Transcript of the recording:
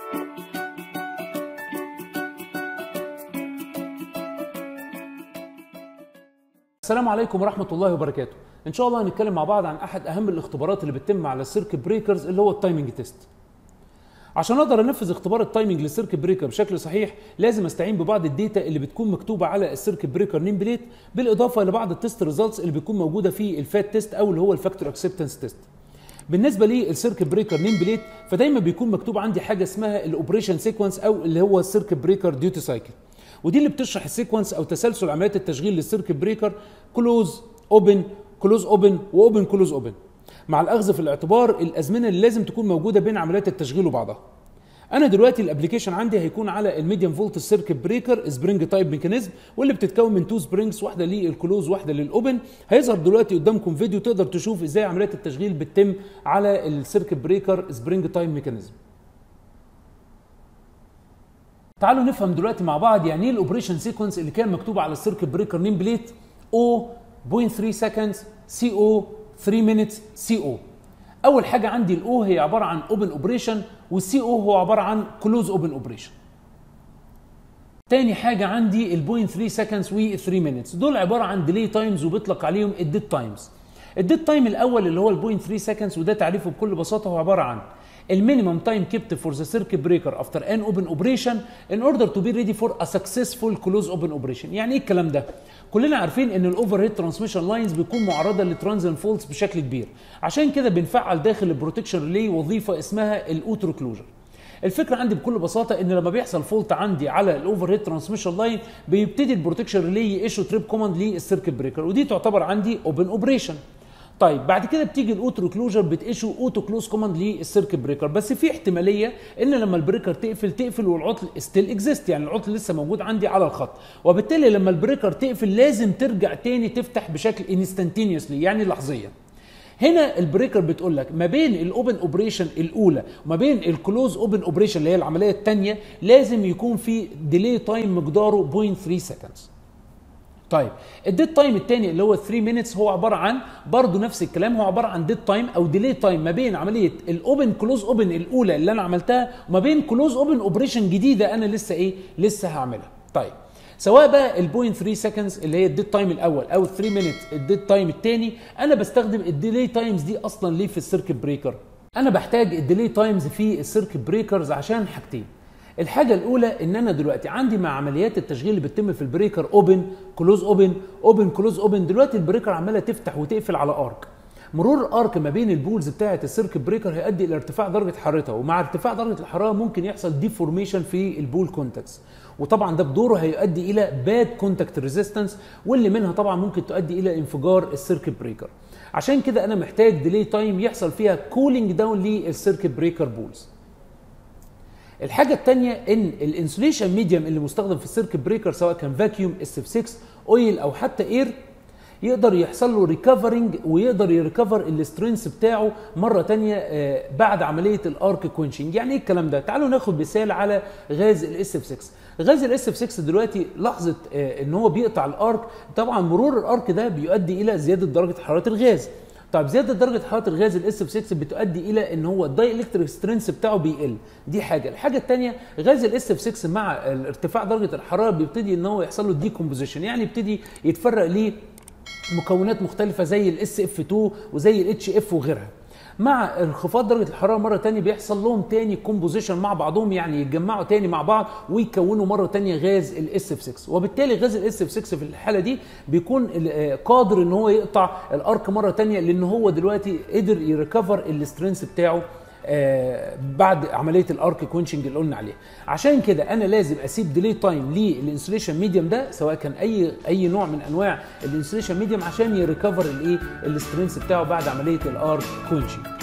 السلام عليكم ورحمة الله وبركاته. إن شاء الله هنتكلم مع بعض عن أحد أهم الاختبارات اللي بتتم على السيركت بريكرز اللي هو التايمنج تيست. عشان أقدر أنفذ اختبار التايمنج للسيركت بريكر بشكل صحيح لازم أستعين ببعض الداتا اللي بتكون مكتوبة على السيركت بريكر نيم بليت، بالإضافة لبعض التيست ريزلتس اللي بتكون موجودة في الفات تيست أو اللي هو الفاكتور أكسبتنس تيست. بالنسبة للسيركت بريكر نيم بليت فدايما بيكون مكتوب عندي حاجة اسمها الأوبريشن سيكونس أو اللي هو السيركت بريكر ديوتي سايكل، ودي اللي بتشرح السيكونس او تسلسل عمليات التشغيل للسيركت بريكر كلوز اوبن كلوز اوبن واوبن كلوز اوبن، مع الاخذ في الاعتبار الازمنه اللي لازم تكون موجوده بين عمليات التشغيل وبعضها. انا دلوقتي الابلكيشن عندي هيكون على الميديم فولت سيركت بريكر سبرينج تايب ميكانيزم، واللي بتتكون من تو سبرينجز، واحده للكلوز واحده للاوبن. هيظهر دلوقتي قدامكم فيديو تقدر تشوف ازاي عمليات التشغيل بتتم على السيركت بريكر سبرينج تايب ميكانيزم. تعالوا نفهم دلوقتي مع بعض يعني ايه الاوبريشن سيكونس اللي كان مكتوب على السيركت بريكر نيم بليت او 0.3 seconds سي او 3 minutes سي او. اول حاجه عندي الاو هي عباره عن اوبن اوبريشن، والسي او هو عباره عن كلوز اوبن اوبريشن. تاني حاجه عندي ال 0.3 seconds و 3 minutes، دول عباره عن ديلي تايمز وبيطلق عليهم الديد تايمز. الديد تايم الاول اللي هو ال 0.3 seconds وده تعريفه بكل بساطه هو عباره عن المينيمم تايم kept for the circuit breaker after an open operation in order to be ready for a successful close open operation. يعني ايه الكلام ده؟ كلنا عارفين ان الاوفر هيد ترانسميشن لاينز بيكون معرضه لترانزينت فولتس بشكل كبير، عشان كده بنفعل داخل البروتكشن ريلي وظيفه اسمها الاوتو كلوجر. الفكره عندي بكل بساطه ان لما بيحصل فولت عندي على الاوفر هيد ترانسميشن لاين بيبتدي البروتكشن ريلي يشو تريب كوماند للسيركت بريكر، ودي تعتبر عندي اوبن اوبريشن. طيب بعد كده بتيجي الاوتو كلوجر بتيشو اوتو كلوز كوماند للسيركت بريكر، بس في احتماليه ان لما البريكر تقفل والعطل ستيل اكزيست، يعني العطل لسه موجود عندي على الخط، وبالتالي لما البريكر تقفل لازم ترجع تاني تفتح بشكل انستنتينيوسلي يعني لحظيا. هنا البريكر بتقول لك ما بين الاوبن اوبريشن الاولى وما بين الكلوز اوبن اوبريشن اللي هي العمليه الثانيه لازم يكون في ديلي تايم مقداره 0.3 seconds. طيب الديد تايم الثاني اللي هو 3 مينتس هو عباره عن برضه نفس الكلام، هو عباره عن ديد تايم او ديلي تايم ما بين عمليه الاوبن كلوز اوبن الاولى اللي انا عملتها وما بين كلوز اوبن اوبريشن جديده انا لسه هعملها. طيب سواء بقى ال 0.3 سكندز اللي هي الديد تايم الاول او 3 مينتس الديد تايم الثاني، انا بستخدم الديلي تايمز دي اصلا ليه في السيركت بريكر؟ انا بحتاج الديلي تايمز في السيركت بريكرز عشان حاجتين. الحاجه الاولى ان انا دلوقتي عندي مع عمليات التشغيل اللي بتتم في البريكر اوبن كلوز اوبن اوبن كلوز اوبن، دلوقتي البريكر عماله تفتح وتقفل على ارك. مرور الارك ما بين البولز بتاعه السيركت بريكر هيؤدي الى ارتفاع درجه حرارتها، ومع ارتفاع درجه الحراره ممكن يحصل ديفورميشن في البول كونتاكتس، وطبعا ده بدوره هيؤدي الى باد كونتاكت ريزيستنس، واللي منها طبعا ممكن تؤدي الى انفجار السيركت بريكر. عشان كده انا محتاج ديلي تايم يحصل فيها كولينج داون للسيركت بريكر بولز. الحاجه الثانيه ان الانسوليشن ميديوم اللي مستخدم في السيركت بريكر سواء كان فاكيوم اس اف 6 اويل او حتى اير يقدر يحصل له ريكفرنج ويقدر يريكفر السترينث بتاعه مره ثانيه بعد عمليه الارك كوينشنج. يعني ايه الكلام ده؟ تعالوا ناخد مثال على غاز الاس اف 6. غاز الاس اف 6 دلوقتي لحظه ان هو بيقطع الارك، طبعا مرور الارك ده بيؤدي الى زياده درجه حراره الغاز. طيب زياده درجه حراره الغاز الاس اف 6 بتؤدي الى ان هو الداي الكتريك سترينث بتاعه بيقل، دي حاجه. الحاجه الثانيه غاز الاس اف 6 مع ارتفاع درجه الحراره بيبتدي ان هو يحصل له ديكومبوزيشن، يعني يبتدي يتفرق ليه مكونات مختلفه زي الاس اف 2 وزي الاتش اف وغيرها. مع انخفاض درجه الحراره مره ثانيه بيحصل لهم ثاني كومبوزيشن مع بعضهم، يعني يتجمعوا ثاني مع بعض ويكونوا مره ثانيه غاز الاس اف 6، وبالتالي غاز الاس اف 6 في الحاله دي بيكون قادر ان هو يقطع الارك مره ثانيه، لان هو دلوقتي قدر يريكفر السترينث بتاعه بعد عمليه الارك كوينشنج اللي قلنا عليها. عشان كده انا لازم اسيب ديلي تايم للانسوليشن ميديوم ده سواء كان اي نوع من انواع الانسوليشن ميديوم عشان يريكفر السترينث بتاعه بعد عمليه الارك كوينشنج.